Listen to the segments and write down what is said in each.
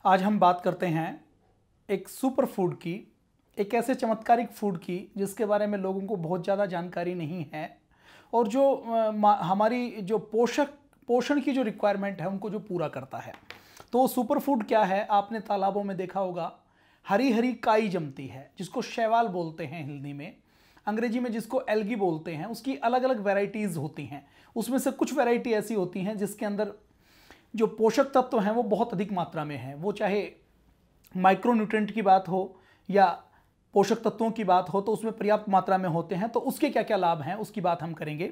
आज हम बात करते हैं एक सुपर फूड की, एक ऐसे चमत्कारिक फूड की जिसके बारे में लोगों को बहुत ज़्यादा जानकारी नहीं है और जो हमारी जो पोषण की जो रिक्वायरमेंट है उनको जो पूरा करता है। तो सुपर फूड क्या है? आपने तालाबों में देखा होगा, हरी हरी काई जमती है जिसको शैवाल बोलते हैं हिंदी में, अंग्रेजी में जिसको एल्गी बोलते हैं। उसकी अलग अलग वैरायटीज़ होती हैं। उसमें से कुछ वैरायटी ऐसी होती हैं जिसके अंदर जो पोषक तत्व हैं वो बहुत अधिक मात्रा में हैं। वो चाहे माइक्रोन्यूट्रेंट की बात हो या पोषक तत्वों की बात हो तो उसमें पर्याप्त मात्रा में होते हैं। तो उसके क्या क्या लाभ हैं उसकी बात हम करेंगे।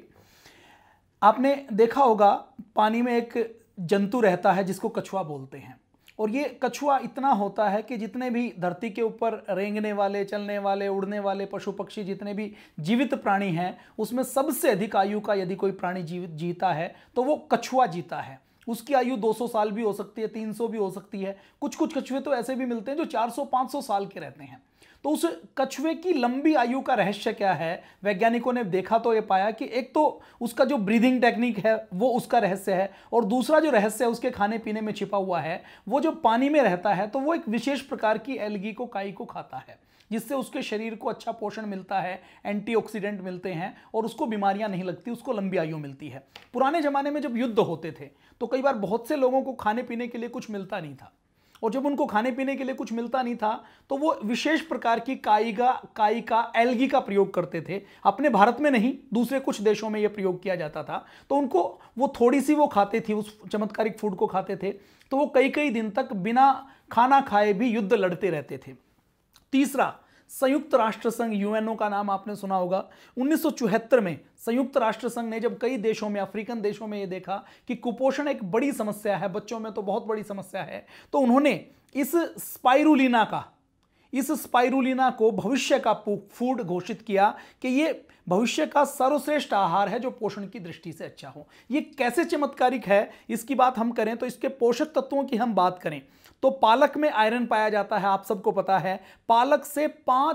आपने देखा होगा पानी में एक जंतु रहता है जिसको कछुआ बोलते हैं, और ये कछुआ इतना होता है कि जितने भी धरती के ऊपर रेंगने वाले, चलने वाले, उड़ने वाले पशु पक्षी, जितने भी जीवित प्राणी हैं उसमें सबसे अधिक आयु का यदि कोई प्राणी जीता है तो वो कछुआ जीता है। उसकी आयु 200 साल भी हो सकती है, 300 भी हो सकती है। कुछ कुछ कछुए तो ऐसे भी मिलते हैं जो 400-500 साल के रहते हैं। तो उस कछुए की लंबी आयु का रहस्य क्या है? वैज्ञानिकों ने देखा तो ये पाया कि एक तो उसका जो ब्रीदिंग टेक्निक है वो उसका रहस्य है, और दूसरा जो रहस्य है उसके खाने पीने में छिपा हुआ है। वो जो पानी में रहता है तो वो एक विशेष प्रकार की एल्गी को, काई को खाता है, जिससे उसके शरीर को अच्छा पोषण मिलता है, एंटीऑक्सीडेंट मिलते हैं और उसको बीमारियां नहीं लगती, उसको लंबी आयु मिलती है। पुराने जमाने में जब युद्ध होते थे तो कई बार बहुत से लोगों को खाने पीने के लिए कुछ मिलता नहीं था, और जब उनको खाने पीने के लिए कुछ मिलता नहीं था तो वो विशेष प्रकार की काई का एल्गी का प्रयोग करते थे। अपने भारत में नहीं, दूसरे कुछ देशों में यह प्रयोग किया जाता था। तो उनको वो थोड़ी सी वो खाते थे, उस चमत्कारिक फूड को खाते थे, तो वो कई कई दिन तक बिना खाना खाए भी युद्ध लड़ते रहते थे। तीसरा, संयुक्त राष्ट्र संघ, यूएनओ का नाम आपने सुना होगा। 1974 में संयुक्त राष्ट्र संघ ने जब कई देशों में, अफ्रीकन देशों में, यह देखा कि कुपोषण एक बड़ी समस्या है, बच्चों में तो बहुत बड़ी समस्या है, तो उन्होंने इस स्पाइरुलिना को भविष्य का फूड घोषित किया कि ये भविष्य का सर्वश्रेष्ठ आहार है जो पोषण की दृष्टि से अच्छा हो। ये कैसे चमत्कारिक है इसकी बात हम करें तो इसके पोषक तत्वों की हम बात करें तो पालक में आयरन पाया जाता है। आप सबको पता है, पालक से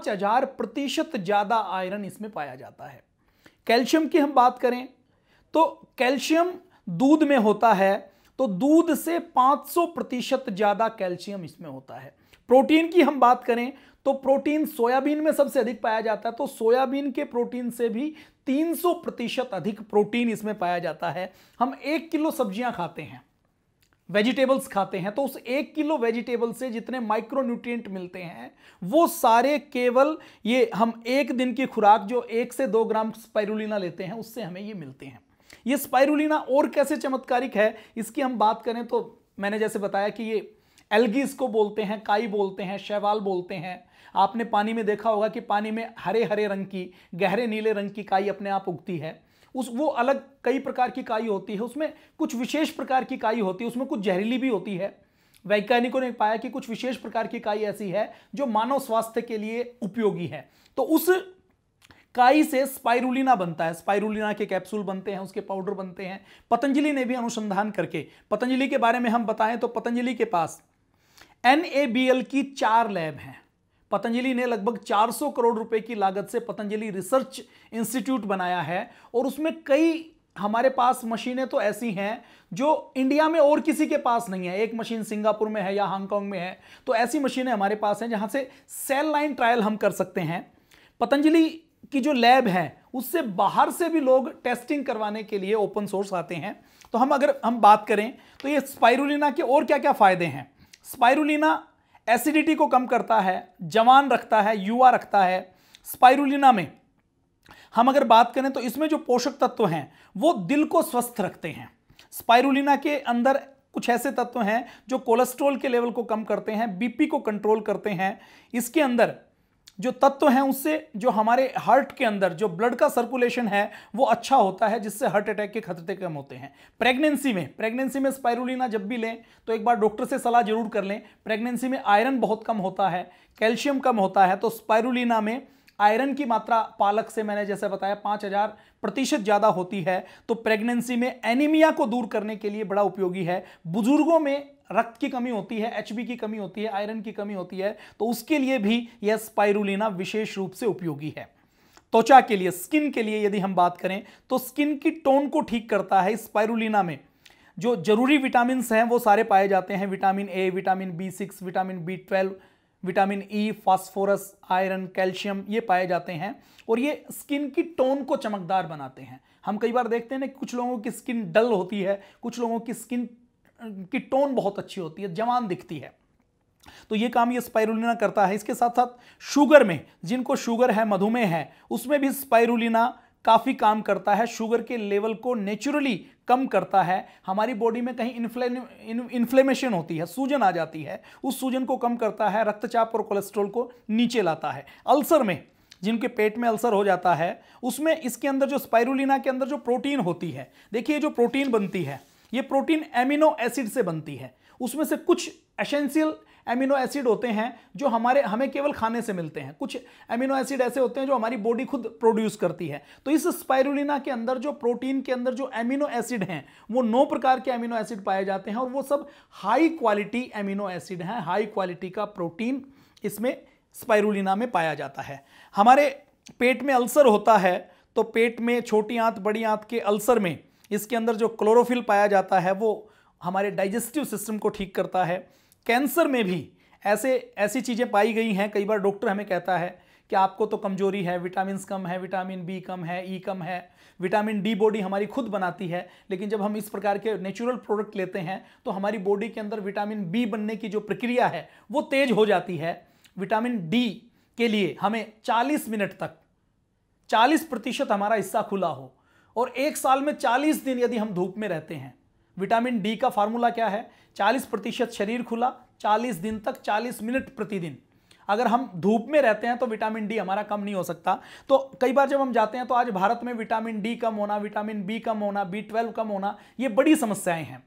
5000% ज्यादा आयरन इसमें पाया जाता है। कैल्शियम की हम बात करें तो कैल्शियम दूध में होता है, तो दूध से 500% ज्यादा कैल्शियम इसमें होता है। प्रोटीन की हम बात करें तो प्रोटीन सोयाबीन में सबसे अधिक पाया जाता है, तो सोयाबीन के प्रोटीन से भी 300% अधिक प्रोटीन इसमें पाया जाता है। हम 1 किलो सब्जियां खाते हैं, वेजिटेबल्स खाते हैं, तो उस 1 किलो वेजिटेबल से जितने माइक्रोन्यूट्रिएंट मिलते हैं वो सारे केवल ये हम एक दिन की खुराक जो 1 से 2 ग्राम स्पाइरुलिना लेते हैं उससे हमें ये मिलते हैं। ये स्पाइरुलिना और कैसे चमत्कारिक है इसकी हम बात करें तो मैंने जैसे बताया कि ये एल्गी इसको बोलते हैं, काई बोलते हैं, शैवाल बोलते हैं। आपने पानी में देखा होगा कि पानी में हरे हरे रंग की, गहरे नीले रंग की काई अपने आप उगती है। वो अलग कई प्रकार की काई होती है, उसमें कुछ विशेष प्रकार की काई होती है, उसमें कुछ जहरीली भी होती है। वैज्ञानिकों ने पाया कि कुछ विशेष प्रकार की काई ऐसी है जो मानव स्वास्थ्य के लिए उपयोगी है। तो उस काई से स्पाइरुलिना बनता है, स्पाइरुलिना के कैप्सूल बनते हैं, उसके पाउडर बनते हैं। पतंजलि ने भी अनुसंधान करके, पतंजलि के बारे में हम बताएं तो पतंजलि के पास NABL की 4 लैब हैं। पतंजलि ने लगभग 400 करोड़ रुपए की लागत से पतंजलि रिसर्च इंस्टीट्यूट बनाया है, और उसमें कई हमारे पास मशीनें तो ऐसी हैं जो इंडिया में और किसी के पास नहीं है। एक मशीन सिंगापुर में है या हांगकांग में है, तो ऐसी मशीनें हमारे पास हैं जहां से सेल लाइन ट्रायल हम कर सकते हैं। पतंजलि की जो लैब है उससे बाहर से भी लोग टेस्टिंग करवाने के लिए ओपन सोर्स आते हैं। तो अगर हम बात करें तो ये स्पाइरुलिना के और क्या क्या फायदे हैं। स्पाइरुलिना एसिडिटी को कम करता है, जवान रखता है, युवा रखता है। स्पाइरुलिना में हम अगर बात करें तो इसमें जो पोषक तत्व हैं वो दिल को स्वस्थ रखते हैं। स्पाइरुलिना के अंदर कुछ ऐसे तत्व हैं जो कोलेस्ट्रॉल के लेवल को कम करते हैं, बीपी को कंट्रोल करते हैं। इसके अंदर जो तत्व हैं उससे जो हमारे हार्ट के अंदर जो ब्लड का सर्कुलेशन है वो अच्छा होता है, जिससे हार्ट अटैक के खतरे कम होते हैं। प्रेगनेंसी में स्पाइरुलिना जब भी लें तो एक बार डॉक्टर से सलाह जरूर कर लें। प्रेगनेंसी में आयरन बहुत कम होता है, कैल्शियम कम होता है, तो स्पाइरुलिना में आयरन की मात्रा पालक से मैंने जैसे बताया 5000% ज्यादा होती है। तो प्रेगनेंसी में एनीमिया को दूर करने के लिए बड़ा उपयोगी है। बुजुर्गों में रक्त की कमी होती है, HB की कमी होती है, आयरन की कमी होती है, तो उसके लिए भी यह स्पाइरुलिना विशेष रूप से उपयोगी है। त्वचा के लिए, स्किन के लिए यदि हम बात करें तो स्किन की टोन को ठीक करता है। स्पाइरुलिना में जो जरूरी विटामिन हैं वो सारे पाए जाते हैं, vitamin A, vitamin B6, vitamin B12, vitamin E, phosphorus, iron, calcium, ये पाए जाते हैं और ये स्किन की टोन को चमकदार बनाते हैं। हम कई बार देखते हैं ना, कुछ लोगों की स्किन डल होती है, कुछ लोगों की स्किन की टोन बहुत अच्छी होती है, जवान दिखती है, तो ये काम ये स्पाइरुलिना करता है। इसके साथ साथ शुगर में, जिनको शुगर है, मधुमेह है, उसमें भी स्पाइरुलिना काफ़ी काम करता है, शुगर के लेवल को नेचुरली कम करता है। हमारी बॉडी में कहीं इन्फ्लेमेशन होती है, सूजन आ जाती है, उस सूजन को कम करता है, रक्तचाप और कोलेस्ट्रॉल को नीचे लाता है। अल्सर में, जिनके पेट में अल्सर हो जाता है, उसमें इसके अंदर जो स्पाइरुलिना के अंदर जो प्रोटीन होती है, देखिए जो प्रोटीन बनती है, ये प्रोटीन एमिनो एसिड से बनती है। उसमें से कुछ एसेंशियल एमिनो एसिड होते हैं जो हमें केवल खाने से मिलते हैं, कुछ एमिनो एसिड ऐसे होते हैं जो हमारी बॉडी खुद प्रोड्यूस करती है। तो इस स्पाइरुलिना के अंदर जो प्रोटीन के अंदर जो एमिनो एसिड हैं, वो 9 प्रकार के एमिनो एसिड पाए जाते हैं और वो सब हाई क्वालिटी एमिनो एसिड हैं, हाई क्वालिटी का प्रोटीन इसमें स्पाइरुलिना में पाया जाता है। हमारे पेट में अल्सर होता है, तो पेट में छोटी आंत बड़ी आंत के अल्सर में इसके अंदर जो क्लोरोफिल पाया जाता है वो हमारे डाइजेस्टिव सिस्टम को ठीक करता है। कैंसर में भी ऐसी चीज़ें पाई गई हैं। कई बार डॉक्टर हमें कहता है कि आपको तो कमजोरी है, विटामिन कम है, विटामिन बी कम है, ई कम है, विटामिन डी बॉडी हमारी खुद बनाती है, लेकिन जब हम इस प्रकार के नेचुरल प्रोडक्ट लेते हैं तो हमारी बॉडी के अंदर विटामिन बी बनने की जो प्रक्रिया है वो तेज हो जाती है। विटामिन डी के लिए हमें 40 मिनट तक 40% हमारा हिस्सा खुला हो और 1 साल में 40 दिन यदि हम धूप में रहते हैं, विटामिन डी का फार्मूला क्या है, 40% शरीर खुला, 40 दिन तक 40 मिनट प्रतिदिन। अगर हम धूप में रहते हैं तो विटामिन डी हमारा कम नहीं हो सकता। तो कई बार जब हम जाते हैं तो आज भारत में विटामिन डी कम होना, विटामिन बी कम होना, B12 कम होना, ये बड़ी समस्याएं हैं।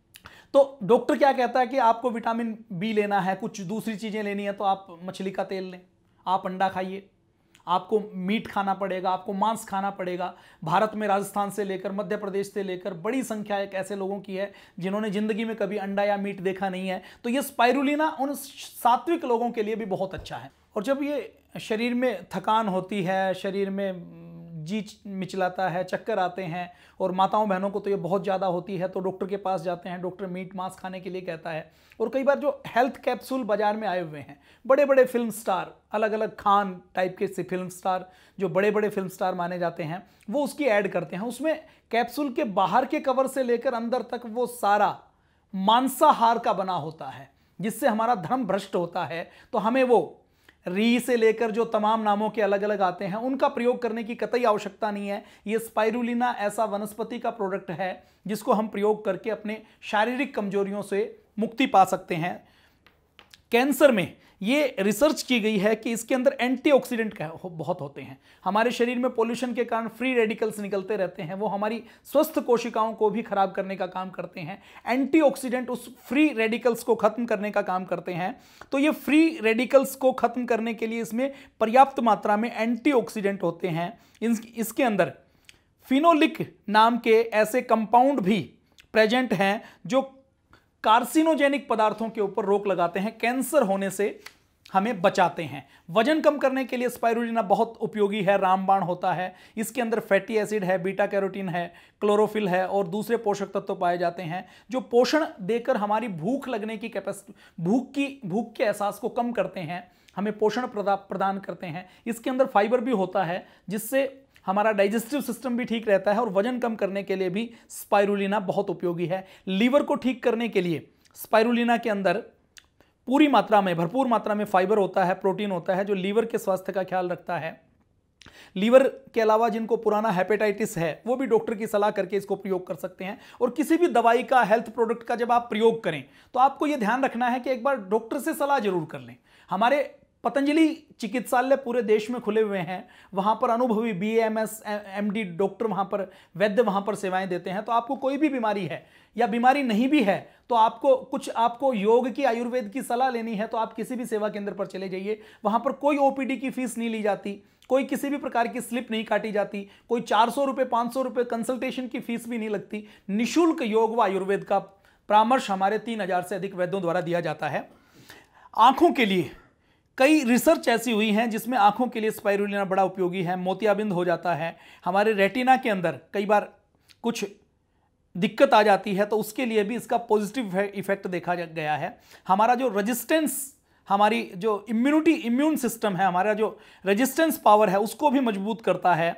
तो डॉक्टर क्या कहता है कि आपको विटामिन बी लेना है, कुछ दूसरी चीज़ें लेनी है, तो आप मछली का तेल लें, आप अंडा खाइए, आपको मीट खाना पड़ेगा, आपको मांस खाना पड़ेगा। भारत में राजस्थान से लेकर मध्य प्रदेश से लेकर बड़ी संख्या एक ऐसे लोगों की है जिन्होंने ज़िंदगी में कभी अंडा या मीट देखा नहीं है। तो ये स्पाइरुलिना उन सात्विक लोगों के लिए भी बहुत अच्छा है। और जब ये शरीर में थकान होती है, शरीर में जी मिचलाता है, चक्कर आते हैं, और माताओं बहनों को तो ये बहुत ज़्यादा होती है, तो डॉक्टर के पास जाते हैं, डॉक्टर मीट मांस खाने के लिए कहता है। और कई बार जो हेल्थ कैप्सूल बाजार में आए हुए हैं, बड़े बड़े फिल्म स्टार, अलग अलग खान टाइप के से फिल्म स्टार, जो बड़े बड़े फिल्म स्टार माने जाते हैं, वो उसकी ऐड करते हैं। उसमें कैप्सूल के बाहर के कवर से लेकर अंदर तक वो सारा मांसाहार का बना होता है, जिससे हमारा धर्म भ्रष्ट होता है। तो हमें वो री से लेकर जो तमाम नामों के अलग अलग आते हैं उनका प्रयोग करने की कतई आवश्यकता नहीं है। ये स्पाइरुलिना ऐसा वनस्पति का प्रोडक्ट है जिसको हम प्रयोग करके अपने शारीरिक कमजोरियों से मुक्ति पा सकते हैं। कैंसर में ये रिसर्च की गई है कि इसके अंदर एंटीऑक्सीडेंट बहुत होते हैं। हमारे शरीर में पोल्यूशन के कारण फ्री रेडिकल्स निकलते रहते हैं, वो हमारी स्वस्थ कोशिकाओं को भी खराब करने का काम करते हैं। एंटीऑक्सीडेंट उस फ्री रेडिकल्स को खत्म करने का काम करते हैं। तो ये फ्री रेडिकल्स को खत्म करने के लिए इसमें पर्याप्त मात्रा में एंटीऑक्सीडेंट होते हैं। इसके अंदर फिनोलिक नाम के ऐसे कंपाउंड भी प्रेजेंट हैं जो कार्सिनोजेनिक पदार्थों के ऊपर रोक लगाते हैं, कैंसर होने से हमें बचाते हैं। वजन कम करने के लिए स्पाइरुलिना बहुत उपयोगी है, रामबाण होता है। इसके अंदर फैटी एसिड है, बीटा कैरोटीन है, क्लोरोफिल है और दूसरे पोषक तत्व पाए जाते हैं जो पोषण देकर हमारी भूख लगने की कैपेसिटी, भूख के एहसास को कम करते हैं, हमें पोषण प्रदान करते हैं। इसके अंदर फाइबर भी होता है जिससे हमारा डाइजेस्टिव सिस्टम भी ठीक रहता है और वजन कम करने के लिए भी स्पाइरुलिना बहुत उपयोगी है। लीवर को ठीक करने के लिए स्पाइरुलिना के अंदर भरपूर मात्रा में फाइबर होता है, प्रोटीन होता है जो लीवर के स्वास्थ्य का ख्याल रखता है। लीवर के अलावा जिनको पुराना हेपेटाइटिस है वो भी डॉक्टर की सलाह करके इसको प्रयोग कर सकते हैं। और किसी भी दवाई का, हेल्थ प्रोडक्ट का जब आप प्रयोग करें तो आपको यह ध्यान रखना है कि एक बार डॉक्टर से सलाह जरूर कर लें। हमारे पतंजलि चिकित्सालय पूरे देश में खुले हुए हैं, वहां पर अनुभवी BAMS MD डॉक्टर वहां पर, वैद्य वहां पर सेवाएं देते हैं। तो आपको कोई भी बीमारी है या बीमारी नहीं भी है तो आपको योग की, आयुर्वेद की सलाह लेनी है तो आप किसी भी सेवा केंद्र पर चले जाइए। वहां पर कोई OPD की फीस नहीं ली जाती, कोई किसी भी प्रकार की स्लिप नहीं काटी जाती, कोई 400 रुपये 500 रुपये कंसल्टेशन की फीस भी नहीं लगती। निःशुल्क योग व आयुर्वेद का परामर्श हमारे 3000 से अधिक वैद्यों द्वारा दिया जाता है। आंखों के लिए कई रिसर्च ऐसी हुई हैं जिसमें आंखों के लिए स्पाइरुलिना बड़ा उपयोगी है। मोतियाबिंद हो जाता है, हमारे रेटिना के अंदर कई बार कुछ दिक्कत आ जाती है तो उसके लिए भी इसका पॉजिटिव इफेक्ट देखा गया है। हमारा जो रेजिस्टेंस, हमारी जो इम्यून सिस्टम है, हमारा जो रेजिस्टेंस पावर है उसको भी मजबूत करता है।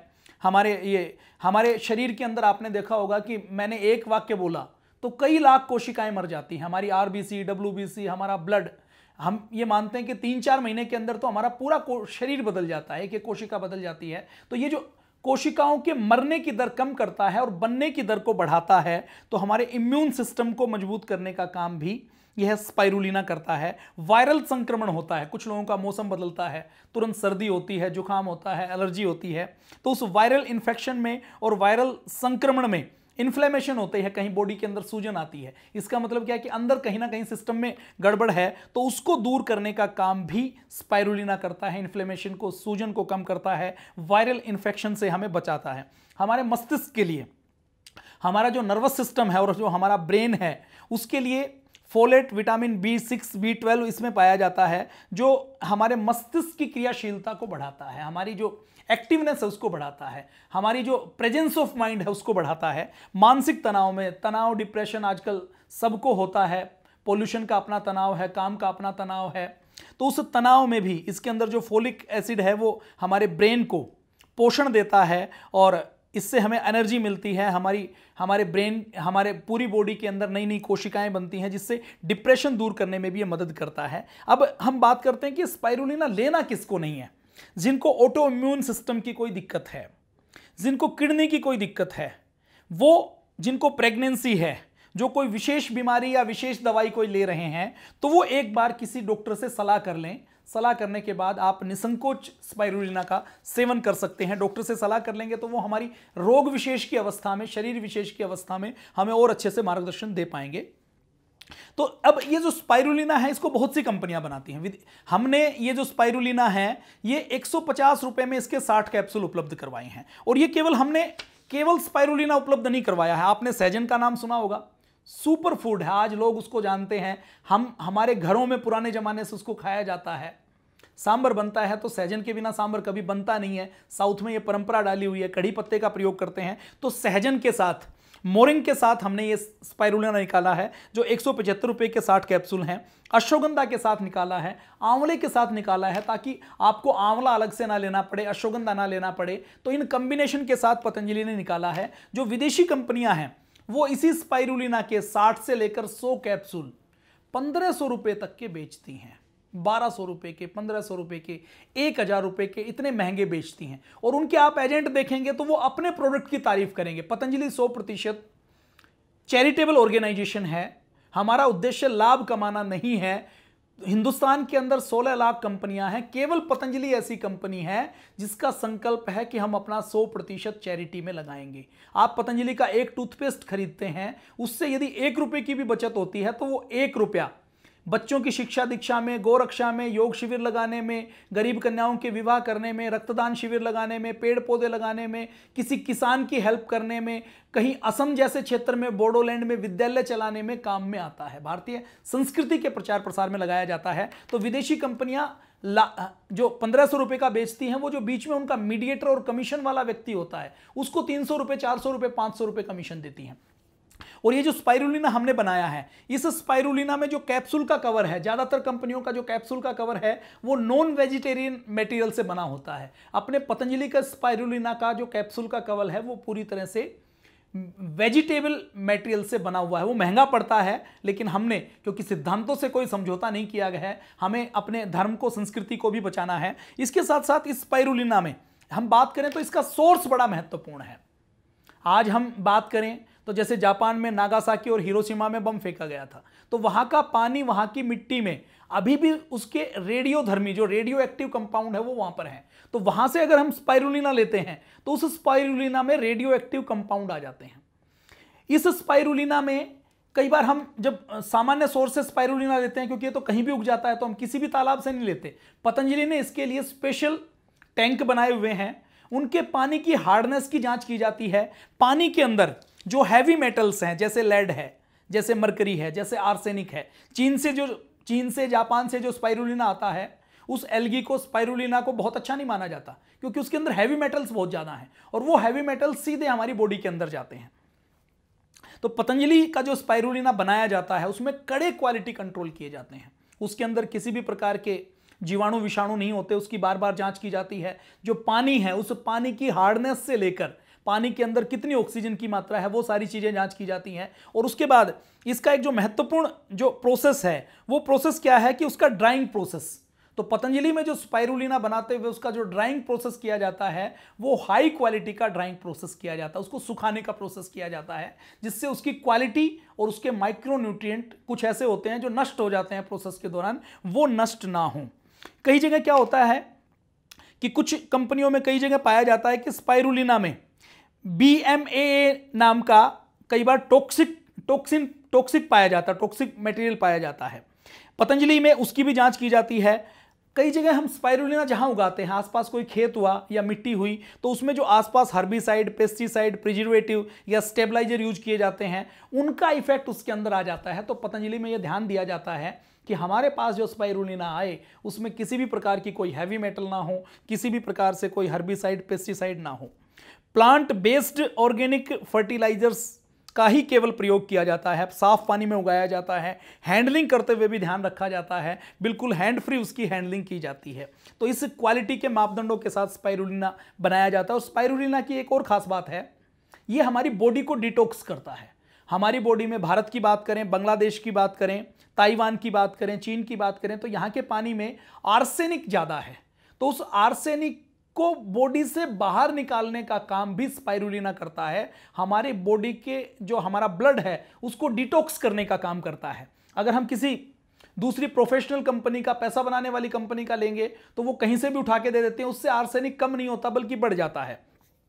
हमारे शरीर के अंदर आपने देखा होगा कि मैंने एक वाक्य बोला तो कई लाख कोशिकाएं मर जाती हैं। हमारी आरबीसी, डब्ल्यूबीसी, हमारा ब्लड, हम ये मानते हैं कि 3-4 महीने के अंदर तो हमारा पूरा शरीर बदल जाता है, एक कोशिका बदल जाती है। तो ये जो कोशिकाओं के मरने की दर कम करता है और बनने की दर को बढ़ाता है, तो हमारे इम्यून सिस्टम को मजबूत करने का काम भी यह स्पाइरुलिना करता है। वायरल संक्रमण होता है, कुछ लोगों का मौसम बदलता है, तुरंत सर्दी होती है, जुकाम होता है, एलर्जी होती है, तो उस वायरल इन्फेक्शन में और वायरल संक्रमण में इन्फ्लेमेशन होते हैं, कहीं बॉडी के अंदर सूजन आती है। इसका मतलब क्या है कि अंदर कहीं ना कहीं सिस्टम में गड़बड़ है, तो उसको दूर करने का काम भी स्पाइरुलिना करता है। इन्फ्लेमेशन को, सूजन को कम करता है, वायरल इन्फेक्शन से हमें बचाता है। हमारे मस्तिष्क के लिए, हमारा जो नर्वस सिस्टम है और जो हमारा ब्रेन है, उसके लिए फोलेट, विटामिन B6, B12 इसमें पाया जाता है, जो हमारे मस्तिष्क की क्रियाशीलता को बढ़ाता है, हमारी जो एक्टिवनेस है उसको बढ़ाता है, हमारी जो प्रेजेंस ऑफ माइंड है उसको बढ़ाता है। मानसिक तनाव में, तनाव, डिप्रेशन आजकल सबको होता है, पोल्यूशन का अपना तनाव है, काम का अपना तनाव है, तो उस तनाव में भी इसके अंदर जो फोलिक एसिड है वो हमारे ब्रेन को पोषण देता है और इससे हमें एनर्जी मिलती है। हमारे ब्रेन, हमारे पूरी बॉडी के अंदर नई नई कोशिकाएं बनती हैं, जिससे डिप्रेशन दूर करने में भी ये मदद करता है। अब हम बात करते हैं कि स्पाइरुलिना लेना किसको नहीं है। जिनको ऑटो इम्यून सिस्टम की कोई दिक्कत है, जिनको किडनी की कोई दिक्कत है, वो जिनको प्रेगनेंसी है, जो कोई विशेष बीमारी या विशेष दवाई कोई ले रहे हैं, तो वो एक बार किसी डॉक्टर से सलाह कर लें। सलाह करने के बाद आप निसंकोच स्पाइरुलिना का सेवन कर सकते हैं। डॉक्टर से सलाह कर लेंगे तो वो हमारी रोग विशेष की अवस्था में, शरीर विशेष की अवस्था में हमें और अच्छे से मार्गदर्शन दे पाएंगे। तो अब ये जो स्पाइरुलिना है इसको बहुत सी कंपनियां बनाती हैं। हमने ये जो स्पाइरुलिना है ये 150 रुपए में इसके 60 कैप्सूल उपलब्ध करवाए हैं। और ये हमने केवल स्पाइरुलिना उपलब्ध नहीं करवाया है। आपने सहजन का नाम सुना होगा, सुपर फूड है, आज लोग उसको जानते हैं। हमारे घरों में पुराने जमाने से उसको खाया जाता है। सांबर बनता है तो सहजन के बिना सांबर कभी बनता नहीं है। साउथ में ये परंपरा डाली हुई है, कड़ी पत्ते का प्रयोग करते हैं। तो सहजन के साथ, मोरिंग के साथ हमने ये स्पाइरुलिना निकाला है, जो 175 रुपए के 60 कैप्सूल हैं। अश्वगंधा के साथ निकाला है, आंवले के साथ निकाला है, ताकि आपको आंवला अलग से ना लेना पड़े, अश्वगंधा ना लेना पड़े। तो इन कॉम्बिनेशन के साथ पतंजलि ने निकाला है। जो विदेशी कंपनियां हैं वो इसी स्पाइरुलिना के 60 से लेकर 100 कैप्सूल 1500 रुपए तक के बेचती हैं। 1200 रुपए के, 1500 रुपए के, 1000 रुपए के, इतने महंगे बेचती हैं। और उनके आप एजेंट देखेंगे तो वो अपने प्रोडक्ट की तारीफ करेंगे। पतंजलि 100% चैरिटेबल ऑर्गेनाइजेशन है। हमारा उद्देश्य लाभ कमाना नहीं है। हिंदुस्तान के अंदर 16 लाख कंपनियां हैं, केवल पतंजलि ऐसी कंपनी है जिसका संकल्प है कि हम अपना 100% चैरिटी में लगाएंगे। आप पतंजलि का एक टूथपेस्ट खरीदते हैं, उससे यदि 1 रुपए की भी बचत होती है तो वो 1 रुपया बच्चों की शिक्षा दीक्षा में, गोरक्षा में, योग शिविर लगाने में, गरीब कन्याओं के विवाह करने में, रक्तदान शिविर लगाने में, पेड़ पौधे लगाने में, किसी किसान की हेल्प करने में, कहीं असम जैसे क्षेत्र में, बोडोलैंड में विद्यालय चलाने में काम में आता है। भारतीय संस्कृति के प्रचार प्रसार में लगाया जाता है। तो विदेशी कंपनियां जो 1500 रुपए का बेचती हैं, वो जो बीच में उनका मीडिएटर और कमीशन वाला व्यक्ति होता है उसको 300 रुपए, 400 रुपए, 500 रुपए कमीशन देती हैं। और ये जो स्पाइरुलिना हमने बनाया है, इस स्पाइरुलिना में जो कैप्सूल का कवर है, ज्यादातर कंपनियों का जो कैप्सूल का कवर है वो नॉन वेजिटेरियन मटेरियल से बना होता है। अपने पतंजलि का स्पाइरुलिना का जो कैप्सूल का कवर है वो पूरी तरह से वेजिटेबल मटेरियल से बना हुआ है। वो महंगा पड़ता है, लेकिन हमने, क्योंकि सिद्धांतों से कोई समझौता नहीं किया गया है, हमें अपने धर्म को, संस्कृति को भी बचाना है। इसके साथ साथ इस स्पाइरुलिना में हम बात करें तो इसका सोर्स बड़ा महत्वपूर्ण है। आज हम बात करें तो जैसे जापान में नागासाकी और हिरोशिमा में बम फेंका गया था, तो वहां का पानी, वहां की मिट्टी में अभी भी उसके रेडियोधर्मी, जो रेडियो एक्टिव कंपाउंड है, वो वहां पर है। तो वहां से अगर हम स्पाइरुलिना लेते हैं तो उस स्पाइरुलिना में रेडियो एक्टिव कंपाउंड आ जाते हैं। इस स्पाइरुलिना में कई बार हम जब सामान्य सोर्स से स्पाइरुलिना लेते हैं, क्योंकि ये तो कहीं भी उग जाता है, तो हम किसी भी तालाब से नहीं लेते। पतंजलि ने इसके लिए स्पेशल टैंक बनाए हुए हैं। उनके पानी की हार्डनेस की जांच की जाती है। पानी के अंदर जो हैवी मेटल्स हैं, जैसे लेड है, जैसे मरकरी है, जैसे आर्सेनिक है, चीन से, जापान से जो स्पाइरुलिना आता है, उस एल्गी को, स्पाइरुलिना को बहुत अच्छा नहीं माना जाता, क्योंकि उसके अंदर हैवी मेटल्स बहुत ज्यादा हैं और वो हैवी मेटल्स सीधे हमारी बॉडी के अंदर जाते हैं। तो पतंजलि का जो स्पाइरुलिना बनाया जाता है उसमें कड़े क्वालिटी कंट्रोल किए जाते हैं। उसके अंदर किसी भी प्रकार के जीवाणु विषाणु नहीं होते, उसकी बार बार जांच की जाती है। जो पानी है उस पानी की हार्डनेस से लेकर पानी के अंदर कितनी ऑक्सीजन की मात्रा है वो सारी चीजें जांच की जाती हैं। और उसके बाद इसका एक जो महत्वपूर्ण जो प्रोसेस है वो प्रोसेस क्या है कि उसका ड्राइंग प्रोसेस। तो पतंजलि में जो स्पाइरुलिना बनाते हुए उसका जो ड्राइंग प्रोसेस किया जाता है वो हाई क्वालिटी का ड्राइंग प्रोसेस किया जाता है, उसको सुखाने का प्रोसेस किया जाता है, जिससे उसकी क्वालिटी और उसके माइक्रोन्यूट्रिएंट कुछ ऐसे होते हैं जो नष्ट हो जाते हैं प्रोसेस के दौरान, वो नष्ट ना हो। कई जगह क्या होता है कि कुछ कंपनियों में कई जगह पाया जाता है कि स्पाइरुलिना में BMAA नाम का कई बार टॉक्सिक पाया जाता है, टॉक्सिक मटेरियल पाया जाता है। पतंजलि में उसकी भी जांच की जाती है। कई जगह हम स्पाइरुलिना जहां उगाते हैं, आसपास कोई खेत हुआ या मिट्टी हुई, तो उसमें जो आसपास हर्बिसाइड, पेस्टिसाइड, प्रिजर्वेटिव या स्टेबलाइजर यूज किए जाते हैं उनका इफेक्ट उसके अंदर आ जाता है। तो पतंजलि में यह ध्यान दिया जाता है कि हमारे पास जो स्पाइरुलिना आए उसमें किसी भी प्रकार की कोई हैवी मेटल ना हो, किसी भी प्रकार से कोई हर्बिसाइड, पेस्टिसाइड ना हो। प्लांट बेस्ड ऑर्गेनिक फर्टिलाइजर्स का ही केवल प्रयोग किया जाता है, साफ पानी में उगाया जाता है, हैंडलिंग करते हुए भी ध्यान रखा जाता है, बिल्कुल हैंड फ्री उसकी हैंडलिंग की जाती है। तो इस क्वालिटी के मापदंडों के साथ स्पाइरुलिना बनाया जाता है। और स्पाइरुलिना की एक और खास बात है, ये हमारी बॉडी को डिटॉक्स करता है। हमारी बॉडी में भारत की बात करें, बांग्लादेश की बात करें, ताइवान की बात करें, चीन की बात करें, तो यहाँ के पानी में आर्सेनिक ज़्यादा है। तो उस आर्सेनिक को बॉडी से बाहर निकालने का काम भी स्पाइरुलिना करता है। हमारे बॉडी के जो हमारा ब्लड है उसको डिटॉक्स करने का काम करता है। अगर हम किसी दूसरी प्रोफेशनल कंपनी का, पैसा बनाने वाली कंपनी का लेंगे तो वो कहीं से भी उठा के दे देते हैं, उससे आर्सेनिक कम नहीं होता बल्कि बढ़ जाता है।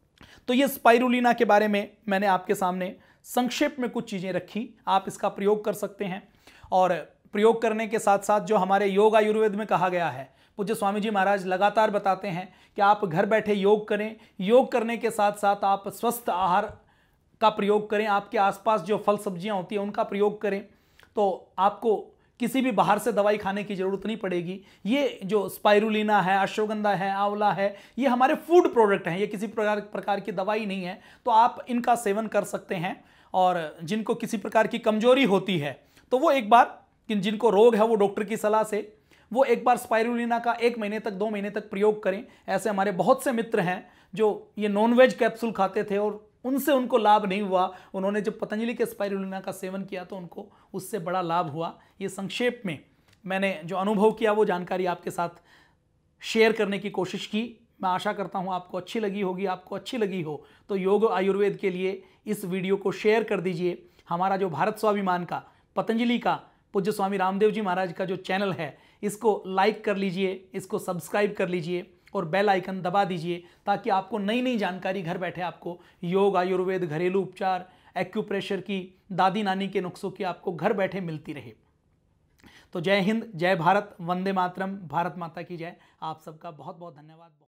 तो ये स्पाइरुलिना के बारे में मैंने आपके सामने संक्षेप में कुछ चीजें रखी। आप इसका प्रयोग कर सकते हैं और प्रयोग करने के साथ साथ जो हमारे योग आयुर्वेद में कहा गया है, पूज्य स्वामी जी महाराज लगातार बताते हैं कि आप घर बैठे योग करें। योग करने के साथ साथ आप स्वस्थ आहार का प्रयोग करें, आपके आसपास जो फल सब्जियां होती हैं उनका प्रयोग करें, तो आपको किसी भी बाहर से दवाई खाने की जरूरत नहीं पड़ेगी। ये जो स्पाइरुलिना है, अश्वगंधा है, आंवला है, ये हमारे फूड प्रोडक्ट हैं, ये किसी प्रकार की दवाई नहीं है। तो आप इनका सेवन कर सकते हैं। और जिनको किसी प्रकार की कमजोरी होती है तो वो एक बार, जिनको रोग है वो डॉक्टर की सलाह से वो एक बार स्पाइरुलिना का 1 महीने तक, 2 महीने तक प्रयोग करें। ऐसे हमारे बहुत से मित्र हैं जो ये नॉनवेज कैप्सूल खाते थे और उनको लाभ नहीं हुआ। उन्होंने जब पतंजलि के स्पाइरुलिना का सेवन किया तो उनको उससे बड़ा लाभ हुआ। ये संक्षेप में मैंने जो अनुभव किया वो जानकारी आपके साथ शेयर करने की कोशिश की। मैं आशा करता हूँ आपको अच्छी लगी होगी। आपको अच्छी लगी हो तो योग आयुर्वेद के लिए इस वीडियो को शेयर कर दीजिए। हमारा जो भारत स्वाभिमान का, पतंजलि का, पूज्य स्वामी रामदेव जी महाराज का जो चैनल है इसको लाइक कर लीजिए, इसको सब्सक्राइब कर लीजिए और बेल आइकन दबा दीजिए, ताकि आपको नई नई जानकारी घर बैठे आपको योग आयुर्वेद, घरेलू उपचार, एक्यूप्रेशर की, दादी नानी के नुस्खों की आपको घर बैठे मिलती रहे। तो जय हिंद, जय भारत, वंदे मातरम, भारत माता की जय। आप सबका बहुत बहुत धन्यवाद।